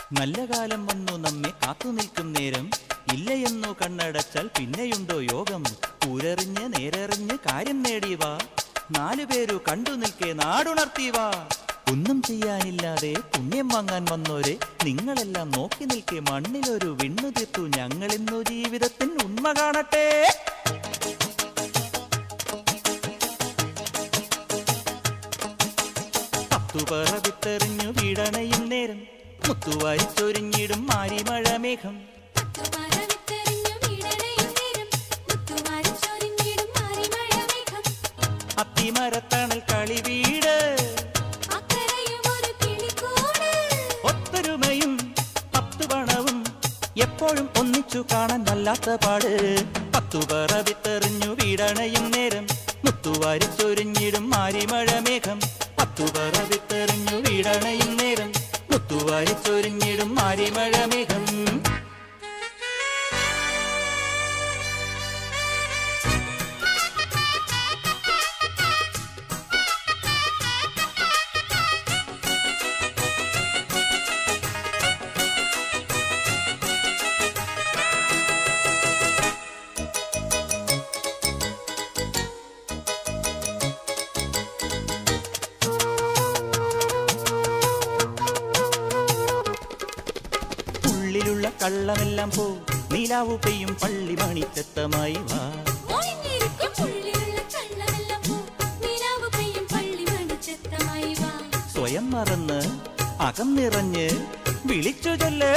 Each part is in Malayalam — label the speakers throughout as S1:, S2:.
S1: നല്ല കാലം വന്നു നമ്മെ കാത്തു നിൽക്കും നേരം, ഇല്ലയെന്നു കണ്ണടച്ചാൽ പിന്നെയുണ്ടോ യോഗം? ഊരെറിഞ്ഞ് നേരെറിഞ്ഞ് കാര്യം നേടിവാ, നാലുപേരു കണ്ടു നിൽക്കേ നാടുണർത്തിവാ. ഒന്നും ചെയ്യാനില്ലാതെ പുണ്യം വാങ്ങാൻ വന്നോരെ, നിങ്ങളെല്ലാം നോക്കി നിൽക്കേ മണ്ണിലൊരു വിണ്ണു തീർത്തു. ഞങ്ങളിന്നു ജീവിതത്തിൻ ഉണ്മ കാണട്ടെ. പത്തുപറ വിത്തെറിഞ്ഞു വീടണയും നേരം, മുത്തുവാരി ചൊരിഞ്ഞിടും മാരിമഴ മേഘം. അത്തിമരത്തണൽ കളി വീട്, ഒത്തൊരുമയും പത്തുപണവും എപ്പോഴും ഒന്നിച്ചു കാണാൻ വല്ലാത്ത പാട്. പത്തുപറ വിത്തെറിഞ്ഞു വീടണയും നേരം, മുത്തുവാരി ചൊരിഞ്ഞിടും മാരിമഴ മേഘം. പത്തുപറ വിത്തെറിഞ്ഞു വീടണയും നേരം, മുത്തുവാരി ചൊരിഞ്ഞിടും മാരിമഴ മേഘം. ഉള്ളിലുള്ള കള്ളമെല്ലാം പോ, നീലാവു പെയ്യും പള്ളി മണിച്ചത്തമായി വാ. സ്വയം മറന്ന് അകം നിറഞ്ഞ് വിളിച്ചു ചൊല്ല്,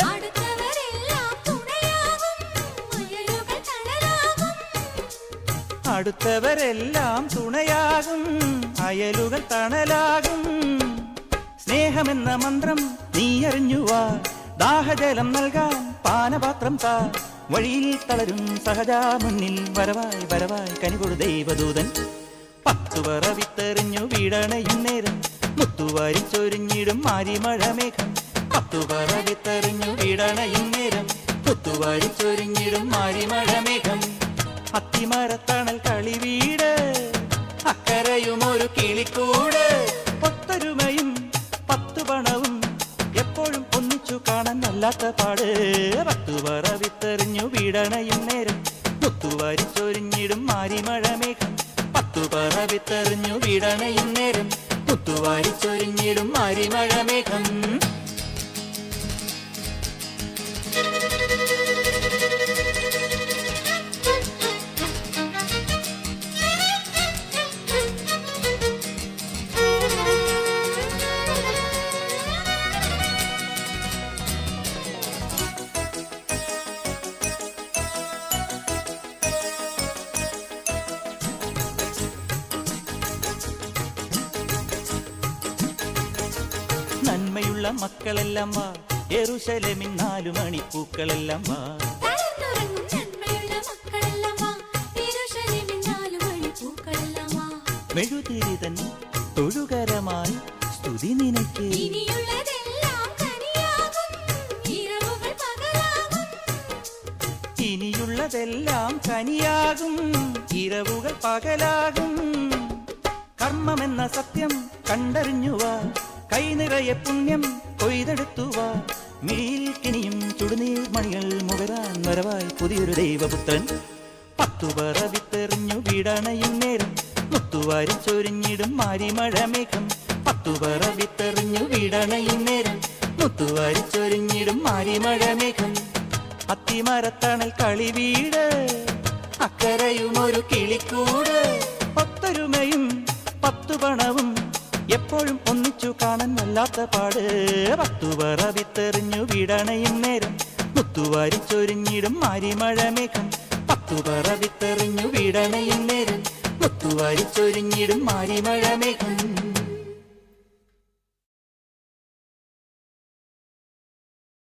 S1: അടുത്തവരെല്ലാം തുണയാകും, അയലുകൾ തണലാകും. സ്നേഹമെന്ന മന്ത്രം നീ അറിഞ്ഞുവാ, ദാഹജലം നൽകാൻ പാനപാത്രം താ. വഴിയിൽ തളരും സഹജാ മുന്നിൽ വരവായി വരവായി കനികൊടു ദൈവദൂതൻ. പത്തുപറ വിത്തെറിഞ്ഞു വീടണയും നേരം, മുത്തുവാരി ചൊരിഞ്ഞിടും മാരിമഴ മേഘം. പത്തുപറ വിത്തെറിഞ്ഞു വീടണയും നേരം, മുത്തുവാരി ചൊരിഞ്ഞിടും മാരിമഴ മേഘം. അത്തിമരത്തണൽ കളി വീട്, അക്കരയും ഒരു കിളിക്കൂട്. ഒത്തൊരുമയും പത്തുപണവും എപ്പോഴും ഒന്നിച്ചു കാണാൻ വല്ലാത്ത പാട്. പത്തുപറ വിത്തെറിഞ്ഞു വീടണയും നേരം, മുത്തുവാരി ചൊരിഞ്ഞിടും മാരിമഴ മേഘം. പത്തുപറ വിത്തെറിഞ്ഞു വീടണയും നേരം, മുത്തുവാരി ചൊരിഞ്ഞിടും മാരിമഴ മേഘം. നന്മയുള്ള മക്കളെല്ലാം വാ, യെരൂശലേമിൻ 4 മണിപ്പൂക്കളെല്ലാം വാ. മെഴുതിരിതൻ തൊഴുകരമായി സ്തുതി നിനക്ക്. ഇനിയുള്ളതെല്ലാം കനിയാകും, ഇരവുകൾ പകലാകും. കർമ്മമെന്ന സത്യം കണ്ടറിഞ്ഞുവാ, കൈനിറയെ പുണ്യം കൊയ്തെടുത്തുവാ. മീൽക്കിനിയും ചുടുനീർ മണികൾ മുകരാൻ വരവായി പുതിയൊരു ദൈവപുത്രൻ. പത്തുപറ വിത്തെറിഞ്ഞു വീടണയും നേരം, മുത്തുവാരി ചൊരിഞ്ഞിടും മാരിമഴ മേഘം. പത്തുപറ വിത്തെറിഞ്ഞു വീടണയും നേരം, മുത്തുവാരി ചൊരിഞ്ഞിടും മാരിമഴ മേഘം. അത്തിമരത്തണൽ കളി വീട്, അക്കരയും ഒരു കിളിക്കൂട്. ഒത്തൊരുമയും പത്തുപണവും എപ്പോഴും ഒന്നിച്ചു കാണാൻ വല്ലാത്ത പാട്. പത്തുപറ വിത്തെറിഞ്ഞു വീടണയും നേരം, മുത്തുവാരി ചൊരിഞ്ഞിടും മാരിമഴ മേഘം. പത്തുപറ വിത്തെറിഞ്ഞു വീടണയും നേരം, മുത്തുവാരി ചൊരിഞ്ഞിടും മാരിമഴ മേഘം.